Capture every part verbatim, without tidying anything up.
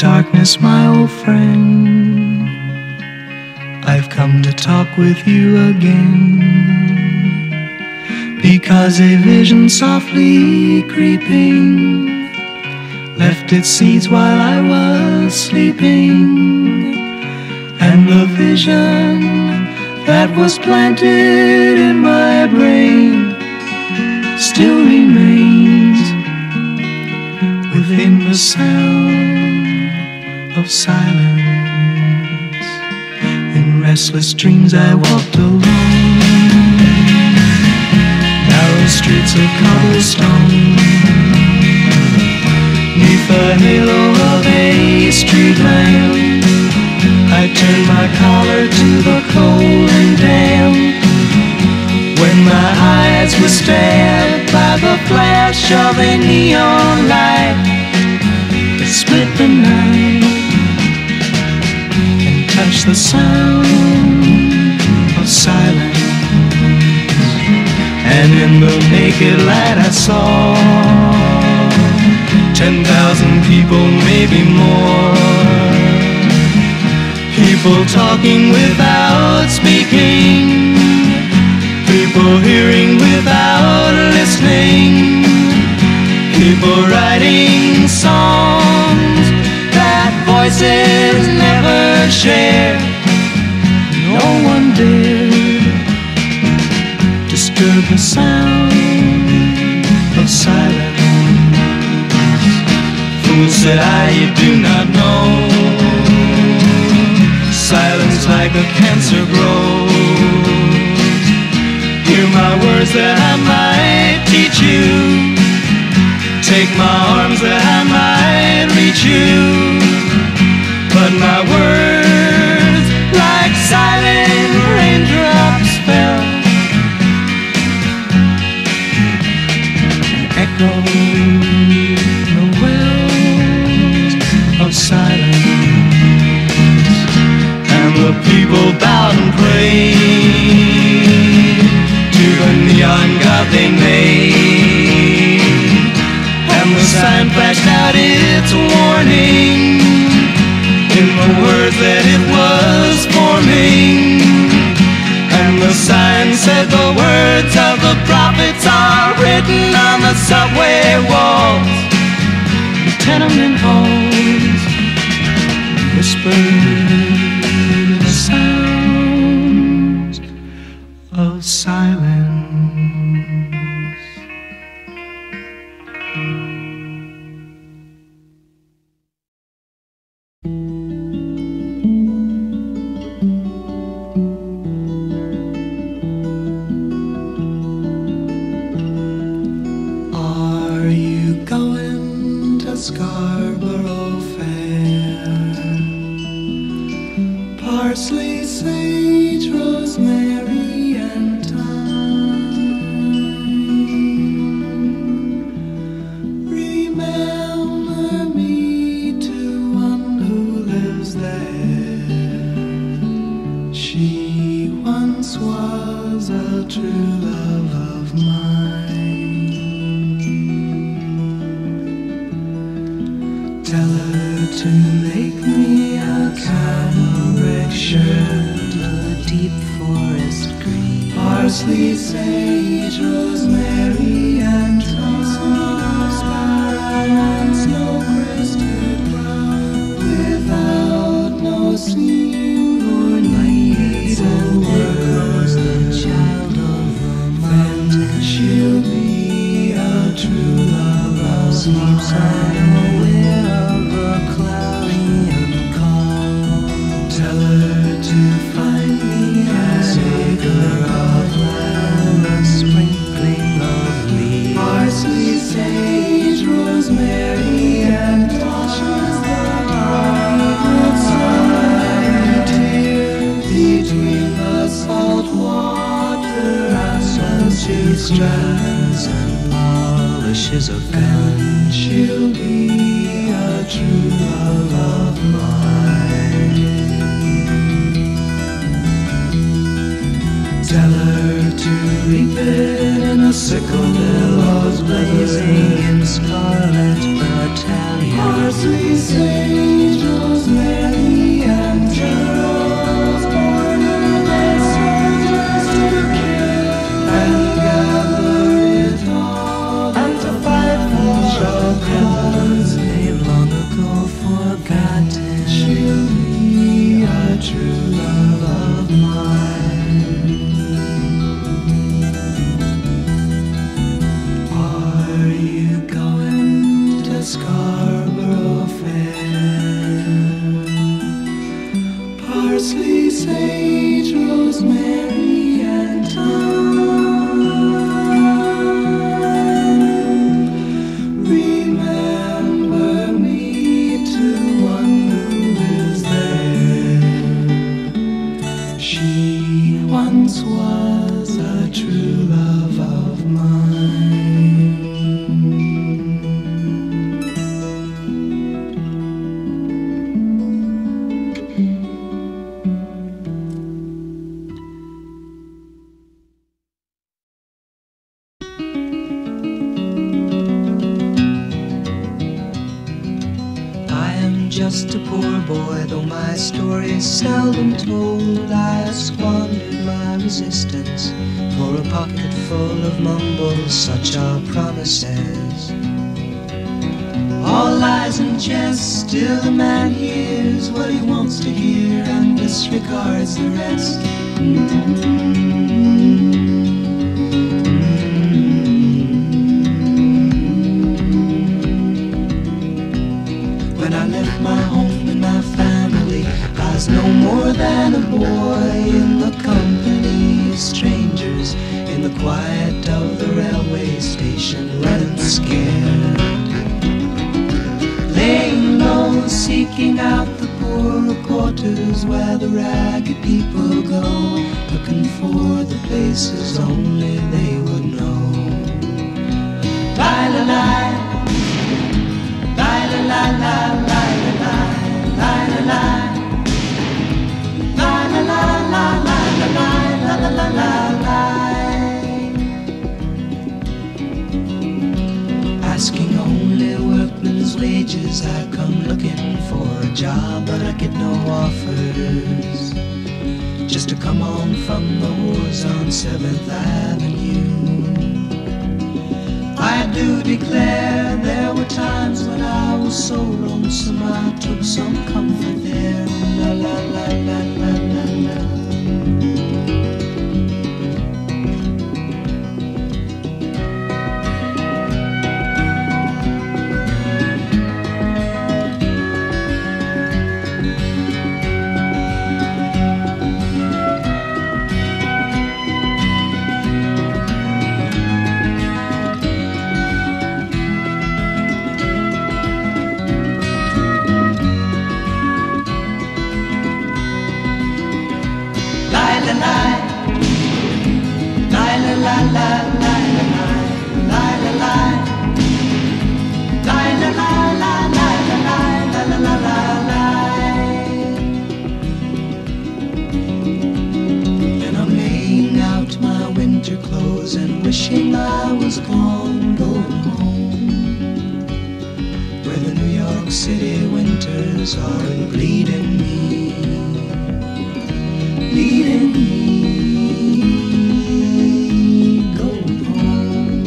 darkness, my old friend, I've come to talk with you again, because a vision softly creeping left its seeds while I was sleeping, and the vision that was planted in my brain still remains within the sound of silence. In restless dreams I walked along narrow streets of cobblestone, neath the halo of a street lamp. I turned my collar to the cold and damp, when my eyes were stabbed by the flash of a neon light that split the night and touched the sound of silence. And in the naked light I saw ten thousand people, maybe more, people talking without speaking, people hearing without listening, people writing songs that voices never share. No one dared disturb the sound of silence. Fool, said I, you do not know, silence like a cancer grows. Hear my words that I might teach you, take my arms that I might reach you, but my words like silent raindrops fell and echoed the wells of silence. And the people bowed and prayed to the neon god they made, and the sign flashed out its warning in the words that it was forming. And the sign said the words of the prophets are written on the subway walls, the tenement halls, whispered the sounds of silence. Are you going to Scarborough Fair? Parsley, sage, rosemary, and thyme. Remember me to one who lives there. She once was a true love of mine. Tell her to make me a cambric shirt, a deep forest green, parsley, sage, rosemary, and thyme, and snow-crested brown, without no seam nor need. And there goes the child of the mountain, she'll be a true love of sleeps unaware of the cloudy and calm. Tell her to find me an acre of land, a sprinkling of leaves, parsley, sage, rosemary, and touches the bright sunlight here between the salt water and sunset strands, and polishes a gun. She'll be a true love of mine. Tell her to reap it in a sickle, billows blazing in scarlet battalion, parsley, sage, just a poor boy, though my story is seldom told. I squandered my resistance for a pocket full of mumbles, such are promises. All lies and jest, still the man hears what he wants to hear and disregards the rest. When I left my home and my family, I was no more than a boy in the company of strangers, in the quiet of the railway station, running scared, laying low, seeking out the poorer quarters where the ragged people go, looking for the places only they would know. Lie-la-lie, lie-la-lie-lie, lie-la-lie, lie-la-lie, lie-la-lie, lie-la-lie, lie-la-lie. Asking only workmen's wages, I come looking for a job, but I get no offers. Just to come on from the wars on seventh avenue. I do declare there were times when I was so lonesome I took some comfort there. La la la la la la la. And wishing I was gone, going home, where the New York City winters are bleeding me, bleeding me, going home.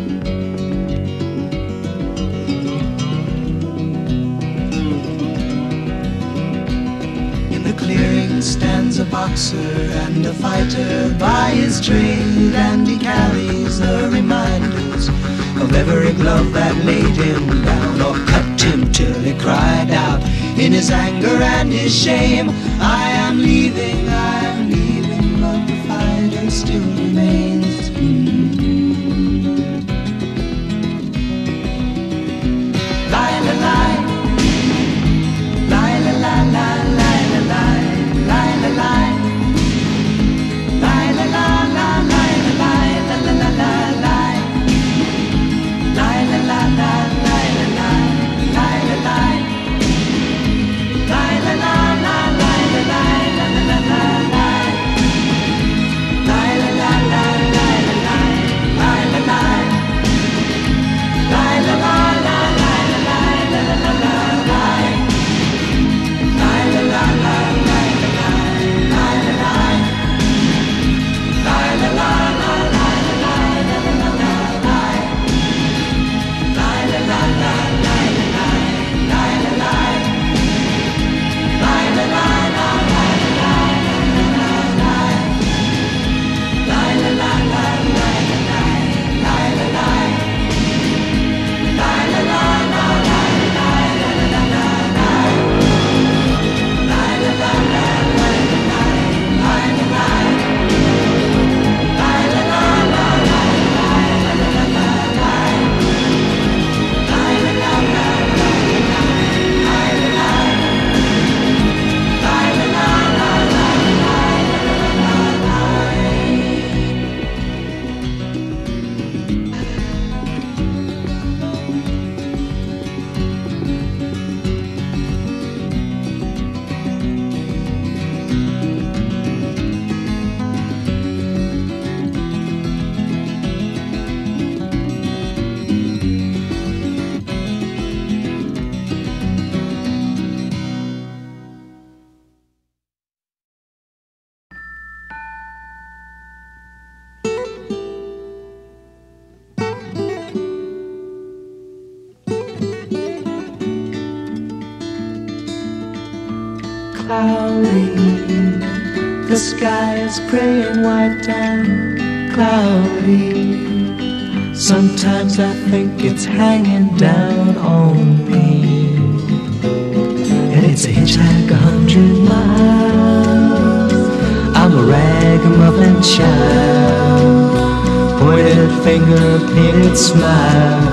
In the clearing stands a boxer and a fighter by his trade, and he carries the reminders of every glove that laid him down or cut him till he cried out in his anger and his shame, I am leaving, I am leaving, but the fighter still remains. Lie, lie, lie, lie, lie, lie, lie, lie, lie, lie, lie, lie. La la la la cloudy. The sky is praying white and cloudy. Sometimes I think it's hanging down on me, and it's a hitchhike a hundred miles. I'm a ragamuffin child, pointed finger, painted smile.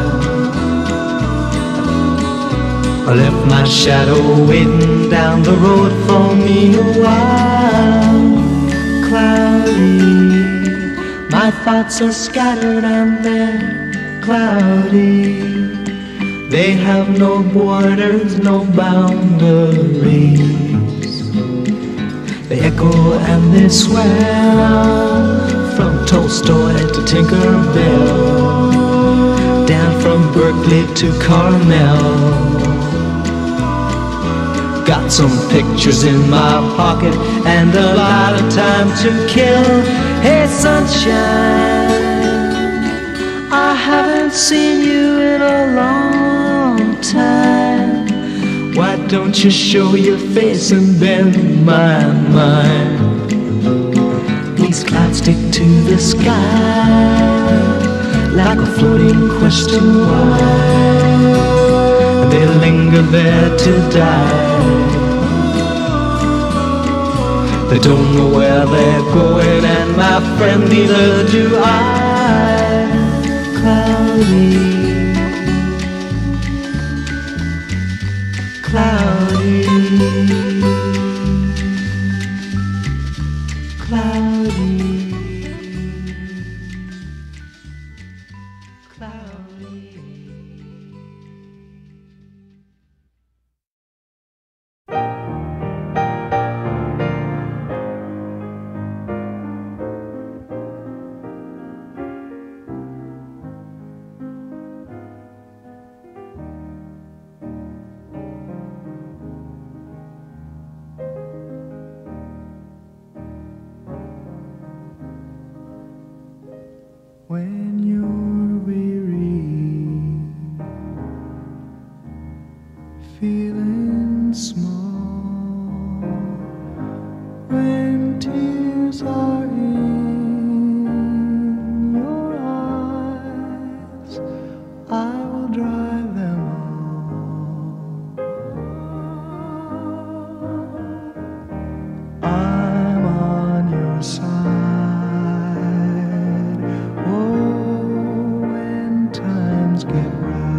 I left my shadow waiting down the road for me a while. Cloudy, my thoughts are scattered and they're cloudy. They have no borders, no boundaries. They echo and they swell, from Tolstoy to Tinkerbell, down from Berkeley to Carmel. Got some pictures in my pocket and a lot of time to kill. Hey sunshine, I haven't seen you in a long time. Why don't you show your face and bend my mind? These clouds stick to the sky like a floating question why. They linger there to die. They don't know where they're going, and my friend, neither do I. Cloudy, cloudy, cloudy, cloudy. When you're weary, feeling small, when tears are in your eyes, I will dry them all. I'm on your side. Get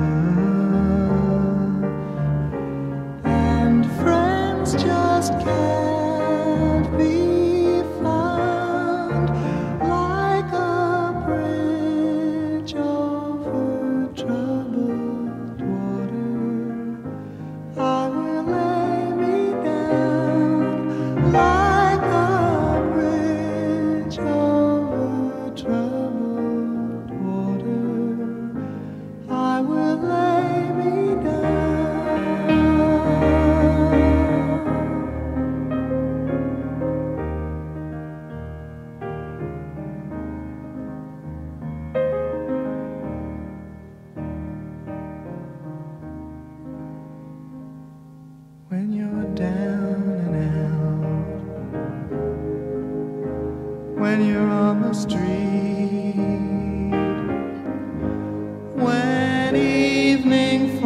rough, and friends just can't be found, like a bridge over troubled water. I will lay me down like a bridge over troubled water. I will lay me down. When you're down and out, when you're on the street, when evening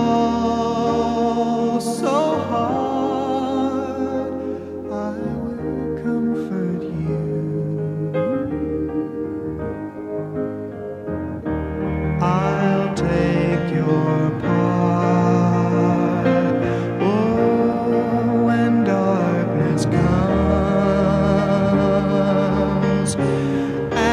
falls so hard, I will comfort you. I'll take your part. Oh, when darkness comes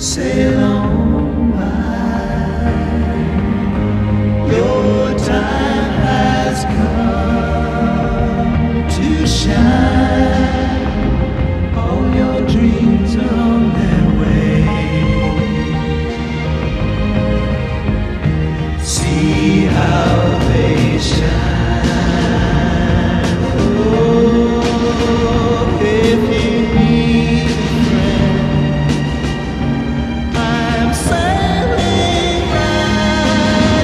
sail on by. Your time has come to shine. All your dreams are on their way. See how they shine. Oh, if you need a friend, I'm sailing right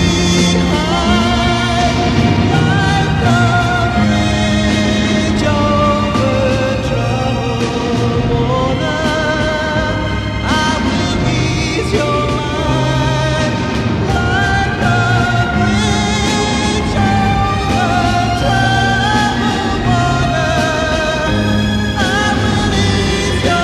behind, like a bridge over troubled water. I will ease your mind, like a bridge over troubled water. I will ease your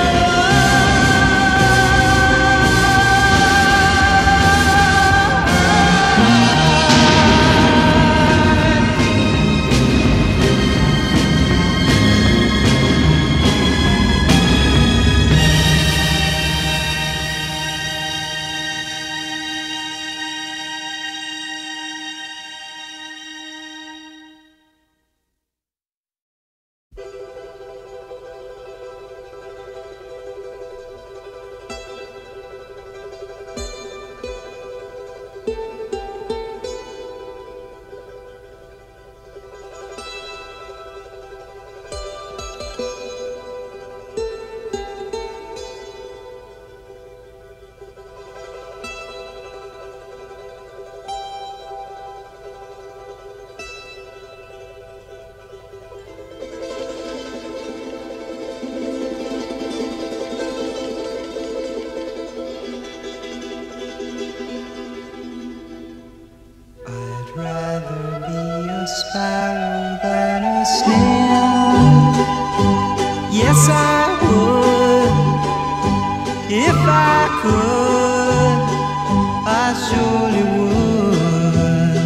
I'd rather be a sparrow than a snail. Yes, I would. If I could, I surely would.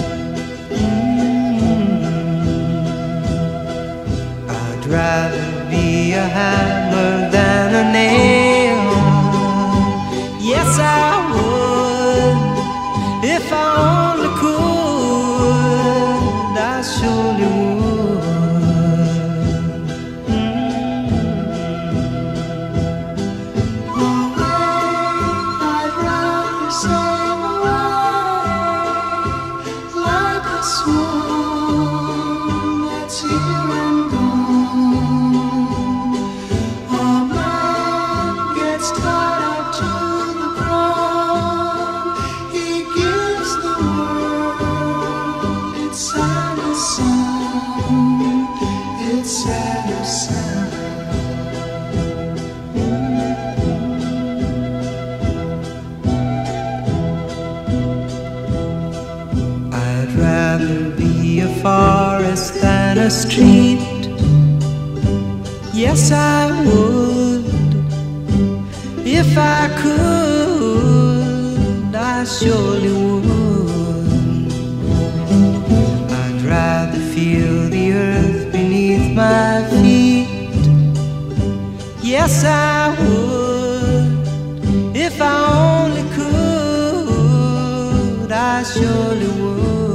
Mm. I'd rather be a hammer than a nail. Yes, I would. If I only could, I surely would. I'd rather sail away like a swan that's here and gone. A man gets tied up to the ground. He gives the world its saddest sound, its saddest sound. I'd rather be a forest than a street. Yes, I would. If I could, I surely would. I'd rather feel the earth beneath my feet. Yes, I would. If I only could, I surely would.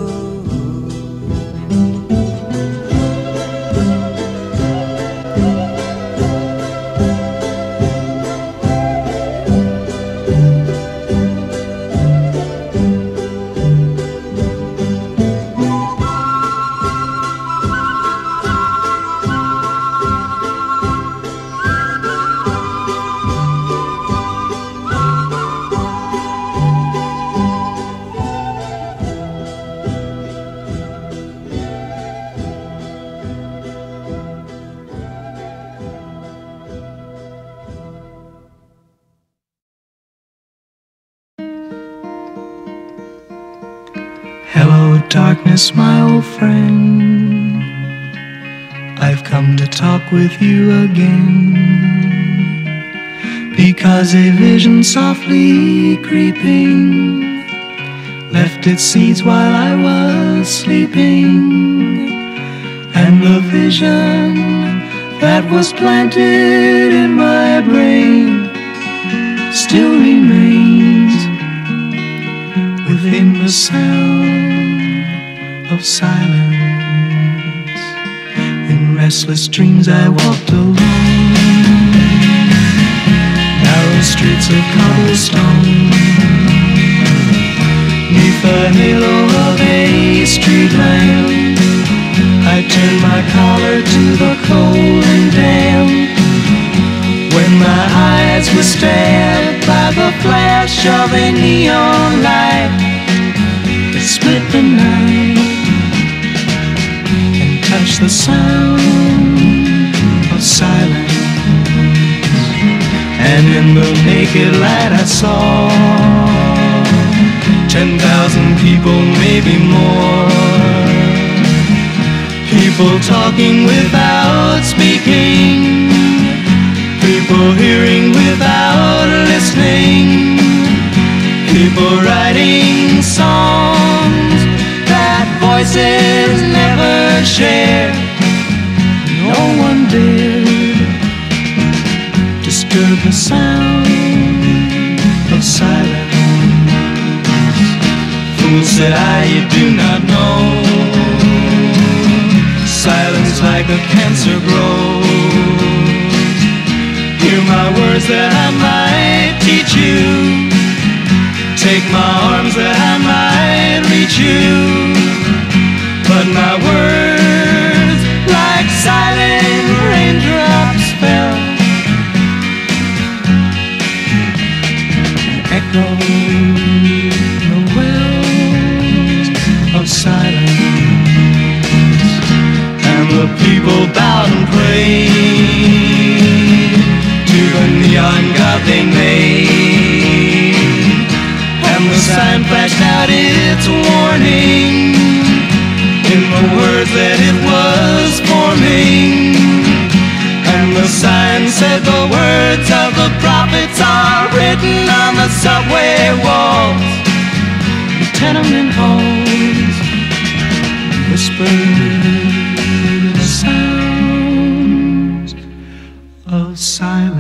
Hello, darkness, my old friend. I've come to talk with you again, because a vision softly creeping left its seeds while I was sleeping, and the vision that was planted in my brain sound of silence. In restless dreams I walked alone, narrow streets of cobblestone, neath the halo of a street lamp. I turned my collar to the cold and damp, when my eyes were stabbed by the flash of a neon light that split the night and touched the sound of silence. And in the naked light I saw ten thousand people, maybe more, people talking without speaking, people hearing without listening, people writing songs that voices never shared. No one dared disturb the sound of silence. Fool, said I, you do not know, silence like a cancer grows. Hear my words that I might teach you, take my arms that I might reach you, but my words like silent raindrops fell, echoed the wells of silence. And the people bowed and prayed to the neon god they made, and the sign flashed out its warning in the words that it was forming. And the sign said the words of the prophets are written on the subway walls, the tenement halls, whispered the sounds of silence.